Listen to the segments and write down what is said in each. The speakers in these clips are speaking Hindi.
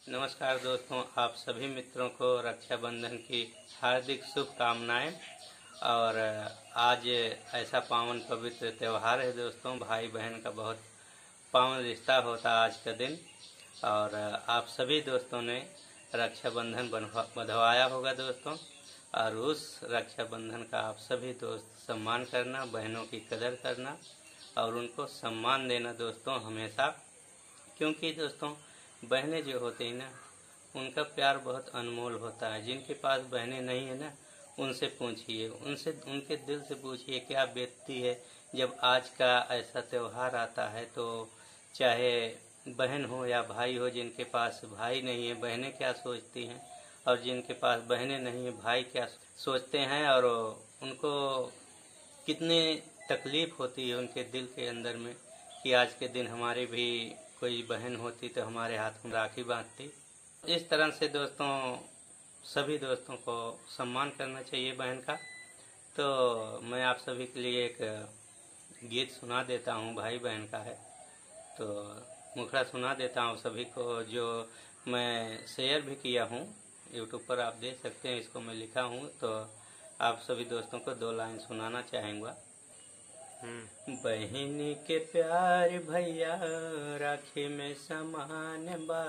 नमस्कार दोस्तों, आप सभी मित्रों को रक्षाबंधन की हार्दिक शुभकामनाएं। और आज ऐसा पावन पवित्र त्यौहार है दोस्तों, भाई बहन का बहुत पावन रिश्ता होता है आज का दिन। और आप सभी दोस्तों ने रक्षाबंधन बंधवाया होगा दोस्तों, और उस रक्षाबंधन का आप सभी दोस्त सम्मान करना, बहनों की कदर करना और उनको सम्मान देना दोस्तों हमेशा। क्योंकि दोस्तों बहनें जो होती हैं ना, उनका प्यार बहुत अनमोल होता है। जिनके पास बहनें नहीं है ना, उनसे पूछिए, उनके दिल से पूछिए क्या बीतती है जब आज का ऐसा त्यौहार आता है। तो चाहे बहन हो या भाई हो, जिनके पास भाई नहीं है बहनें क्या सोचती हैं, और जिनके पास बहनें नहीं है भाई क्या सोचते हैं, और उनको कितनी तकलीफ होती है उनके दिल के अंदर में कि आज के दिन हमारी भी कोई बहन होती तो हमारे हाथ में राखी बांधती। इस तरह से दोस्तों सभी दोस्तों को सम्मान करना चाहिए बहन का। तो मैं आप सभी के लिए एक गीत सुना देता हूँ, भाई बहन का है तो मुखड़ा सुना देता हूँ सभी को, जो मैं शेयर भी किया हूँ यूट्यूब पर, आप देख सकते हैं। इसको मैं लिखा हूँ तो आप सभी दोस्तों को 2 लाइन सुनाना चाहूँगा। बहिनी के प्यार भैया राखी में समान बा,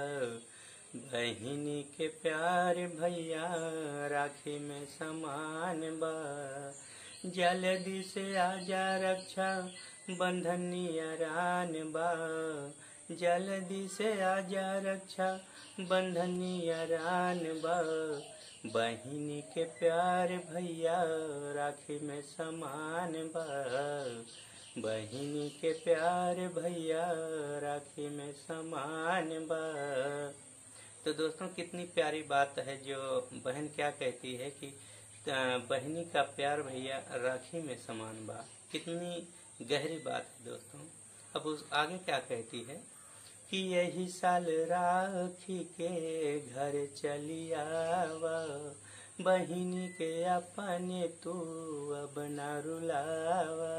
बहिनी के प्यार भैया राखी में समान बा। जल्दी से आजा रक्षा बंधनियरान बा, जल्दी से आजा रक्षा बंधनियरान बा। बहिनी के प्यार भैया राखी में समान बा, बहिनी के प्यार भैया राखी में समान बा। तो दोस्तों कितनी प्यारी बात है जो बहन क्या कहती है कि बहनी का प्यार भैया राखी में समान बा। कितनी गहरी बात है दोस्तों। अब उस आगे क्या कहती है कि यही साल राखी के घर चली आवा, बहिनी के अपने तू अब ना रुलावा।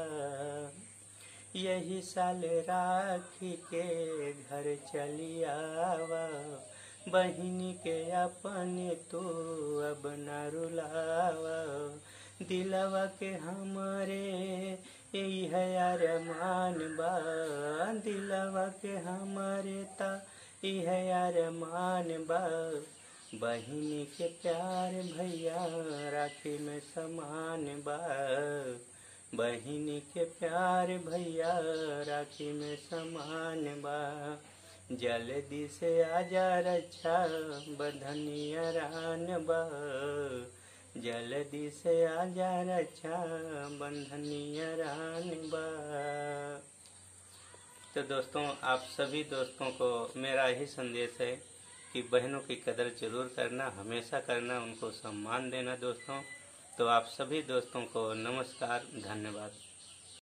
यही साल राखी के घर चली आवा, बहिनी के अपने तू अब ना रुलावा। दिलवा के हमारे यही है अरमान बा, दिलवा के हमारे ता यह अरमान बा। बहिनी के प्यार भैया राखी में समान बा, बहिनी के प्यार भैया राखी में समान बा। जल्दी से आजा रक्षा बंधनियरान बा, जल्दी से आजा रक्षा बंधनियरान बा। तो दोस्तों आप सभी दोस्तों को मेरा यही संदेश है कि बहनों की कदर जरूर करना, हमेशा करना, उनको सम्मान देना दोस्तों। तो आप सभी दोस्तों को नमस्कार, धन्यवाद।